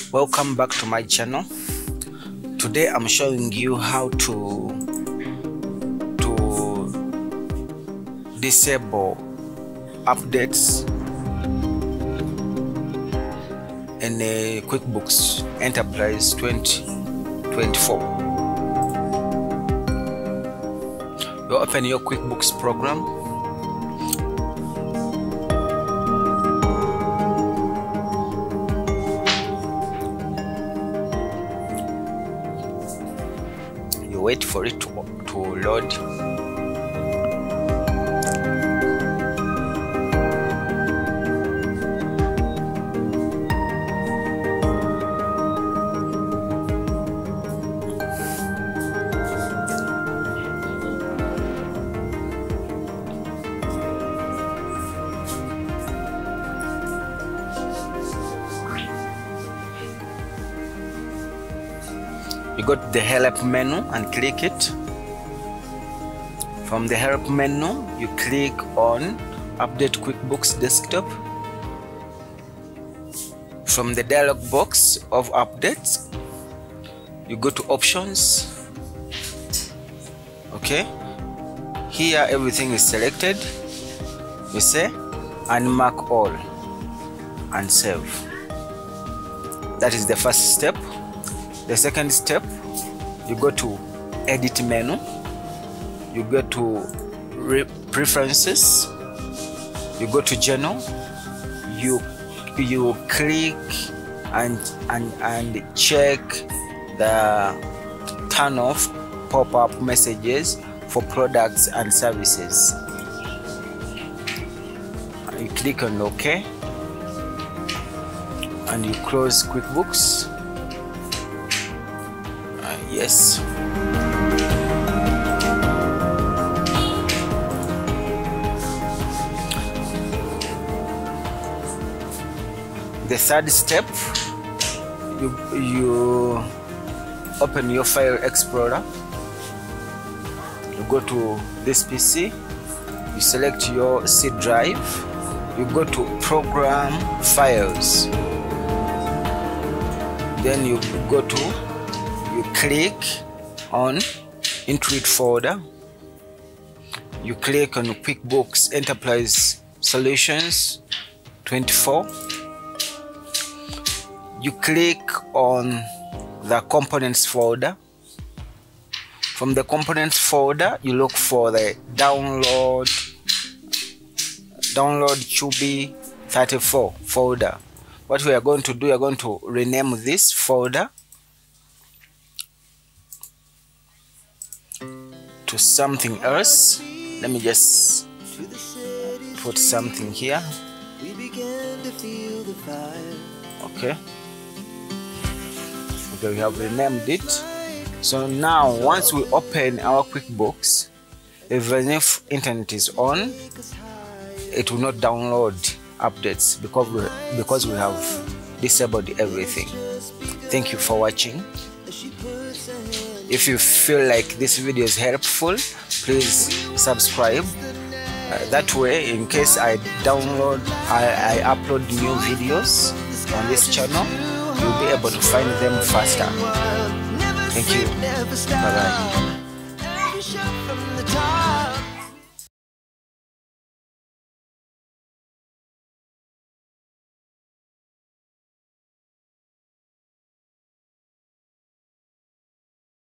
Welcome back to my channel. Today I'm showing you how to disable updates in a QuickBooks Enterprise 2024. You open your QuickBooks program. You wait for it to load. You go to the help menu and click it. From the help menu, you click on Update QuickBooks Desktop. From the dialog box of updates, you go to Options. Okay, here everything is selected. You say Unmark All and save. That is the first step. The second step, you go to Edit menu, you go to Preferences, you go to General, you click and check the turn off pop-up messages for products and services. You click on OK and you close QuickBooks. Yes. The third step, you open your File Explorer. You go to this PC. You select your C drive. You go to Program Files. Then you go to click on Intuit folder. You click on QuickBooks Enterprise Solutions 24. You click on the Components folder. From the Components folder, you look for the Download QB 34 folder. What we are going to do, we are going to rename this folder to something else. Let me just put something here. Okay, we have renamed it. So now once we open our QuickBooks, even if internet is on, it will not download updates because we have disabled everything. Thank you for watching. If you feel like this video is helpful, please subscribe. That way, in case I upload new videos on this channel, you'll be able to find them faster. Thank you. Bye bye.